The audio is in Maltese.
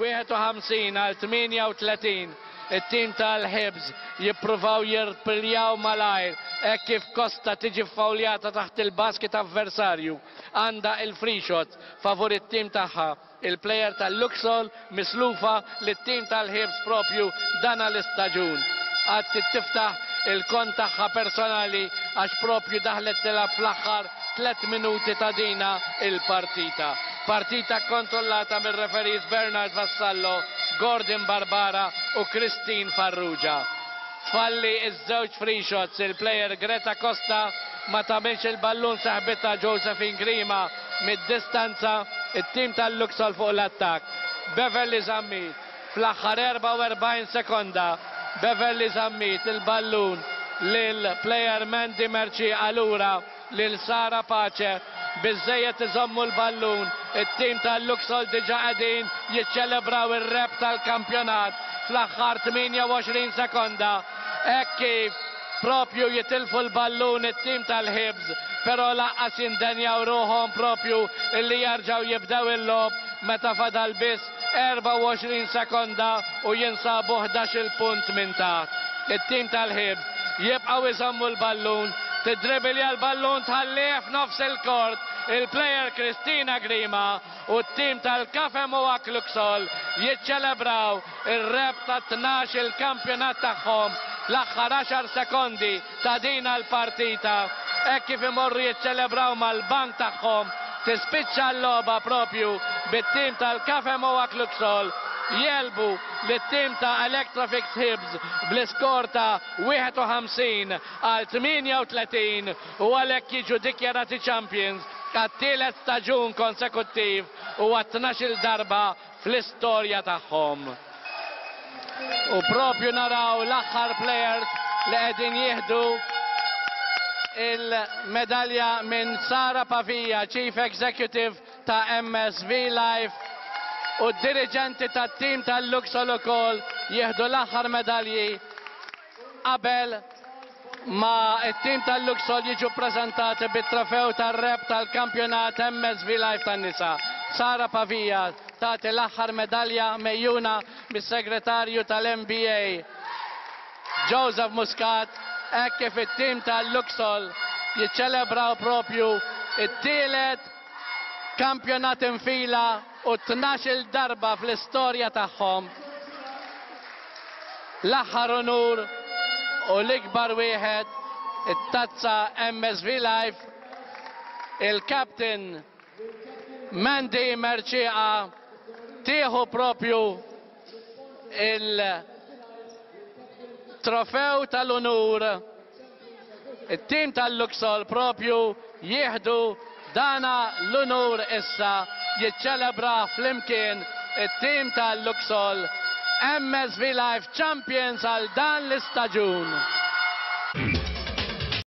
51 għal 38. Il-tim tal-Hibs jippruvaw jirpiljaw malajr, kif Costa tiġi fawljata taħt il-basket avversarju. Għanda il-free shot favur it-tim taħħa. Il-plejer tal-Luxol mislufa l-tim tal-Hibs propju dana l-istaġun. Għad tiftaħ il-kont taħħa personali għax propju daħlet tilab fl-axħar 3 minuti ta' dina il-partita. Partita kontrollata mir referis Bernard Vassallo, Gordon Barbara u Christine Farrugia. Falli iż-żewġ free shots, il-plejer Greta Costa ma tabilx il-ballun saħbita Josephine Grima mid-distanza, it-tim tal-Luxol fuq l-attak. Beverly Zammit fl-aħħar 44 sekonda. Beverly Zammit il-ballun lil-plejer Mandy Merci allura lil Sara Pace. Bizzejet iżommu l-ballun, it-tim tal-Luxol diġa qegħdin jiċċelebraw ir-rep tal-kampjonat fl-aħħar 28 sekonda. Hekk kif propju jitilfu l-ballun it-tim tal-Hibs, però laqqas jindenjaw ruħhom propju illi jarġaw jibdew il-lob meta fadal biss 24 sekonda u jinsabu 11 punt minn taħt. It-tim tal-Hibs jibqgħu iżommu l-ballun, tidribilja l-ballun tħallih f'nofs il-kort, il-plejer Kristina Grima u t-tim tal-Cafe Mowak Luxol jiċċelebraw il-rep ta' 12 il-kampjonat tagħhom l-aħħar 10 sekondi ta' dina l-partita. Hekk kif imorru jiċċelebraw mal-bank tagħhom, tispiċċa l-logħba propju bit-tim tal-Cafe Mowak Luxol jelbu l-tim ta' Electrofix Hibs bl-iskor ta' 51 għal 38 u għalhekk jiġu dikjarati champions għat-tielet staġun konsekuttiv u għat-12 darba fl-istorja tagħhom. U propju naraw l-aħħar players li qegħdin jieħdu il-medalja minn Sara Pavija, Chief Executive ta' MSV Life, u d-dirigenti tat-tim tal-Luxol ukoll jieħdu l-aħħar medalji qabel ma it-tim tal-Luxol jiġu ppreżentati bit-trofew tar-rep tal-kampjonat MSV Life tan-nisa. Sara Pavija tagħti l-aħħar medalja mejjuna mis-segretarju tal-NBA Joseph Muscat. Hekk kif it-tim tal-Luxol jiċċelebraw propju it-tielet kampjonat infila u 12 darba fl-istorja tagħhom. L-aħħar onur u l-ikbar wieħed it-tazza MSV Life, il-kapten Mandy Merci tieħu propju il-trofew tal-onur. It-tim tal-Luxol propju jieħdu dana l-onur issa jiċċelebra flimkien it-tim tal-Luxol MSV Life Champions għal dan l-istaġun.